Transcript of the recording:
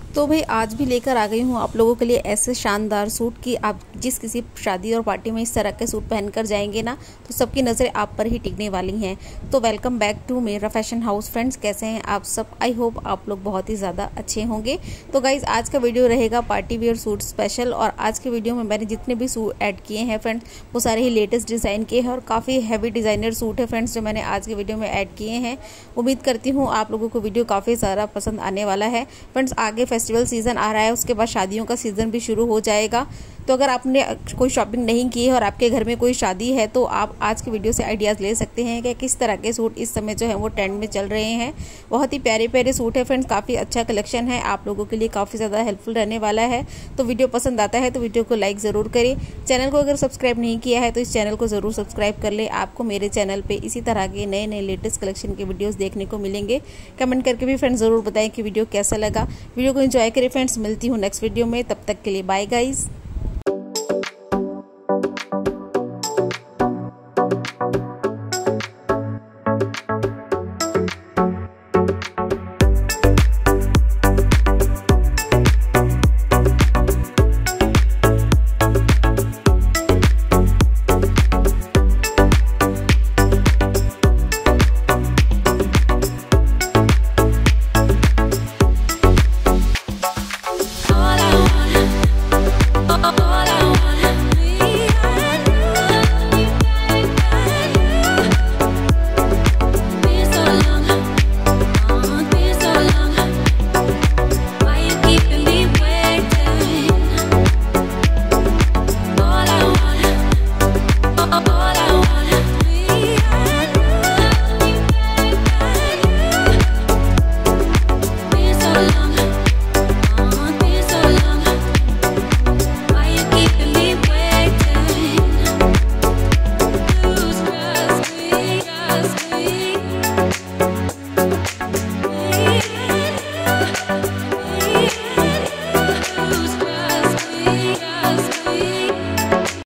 तो भाई आज भी लेकर आ गई हूँ आप लोगों के लिए ऐसे शानदार सूट कि आप जिस किसी शादी और पार्टी में इस तरह के सूट पहनकर जाएंगे ना तो सबकी नज़रें आप पर ही टिकने वाली हैं। तो वेलकम बैक टू मेरा फैशन हाउस। फ्रेंड्स, कैसे हैं आप सब? आई होप आप लोग बहुत ही ज़्यादा अच्छे होंगे। तो गाइज आज का वीडियो रहेगा पार्टी वेयर सूट स्पेशल, और आज के वीडियो में मैंने जितने भी सूट ऐड किए हैं फ्रेंड्स वो सारे ही लेटेस्ट डिज़ाइन के हैं और काफ़ी हैवी डिज़ाइनर सूट है फ्रेंड्स जो मैंने आज के वीडियो में ऐड किए हैं। उम्मीद करती हूँ आप लोगों को वीडियो काफ़ी ज़्यादा पसंद आने वाला है। फ्रेंड्स, आगे फेस्टिवल सीजन आ रहा है, उसके बाद शादियों का सीजन भी शुरू हो जाएगा। तो अगर आपने कोई शॉपिंग नहीं की है और आपके घर में कोई शादी है तो आप आज की वीडियो से आइडियाज़ ले सकते हैं कि किस तरह के सूट इस समय जो है वो ट्रेंड में चल रहे हैं। बहुत ही प्यारे प्यारे सूट है फ्रेंड्स, काफ़ी अच्छा कलेक्शन है, आप लोगों के लिए काफ़ी ज़्यादा हेल्पफुल रहने वाला है। तो वीडियो पसंद आता है तो वीडियो को लाइक ज़रूर करें। चैनल को अगर सब्सक्राइब नहीं किया है तो इस चैनल को ज़रूर सब्सक्राइब कर ले। आपको मेरे चैनल पर इसी तरह के नए नए लेटेस्ट कलेक्शन के वीडियोज़ देखने को मिलेंगे। कमेंट करके भी फ्रेंड्स ज़रूर बताएं कि वीडियो कैसा लगा। वीडियो को एंजॉय करें फ्रेंड्स, मिलती हूँ नेक्स्ट वीडियो में, तब तक के लिए बाय गाइज।